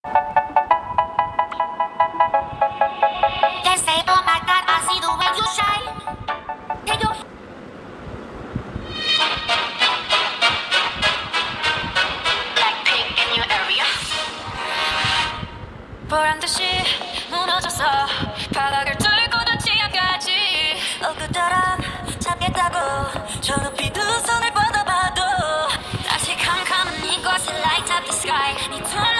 They say, oh my God, I see the way you shine. Take your Blackpink in your area. 보란 듯이 무너졌어. 바닥을 뚫고 든 지하까지. 엊그처럼 잡겠다고 저 높이 두 손을 뻗어봐도 다시 캄캄한 이곳에 light up the sky. 네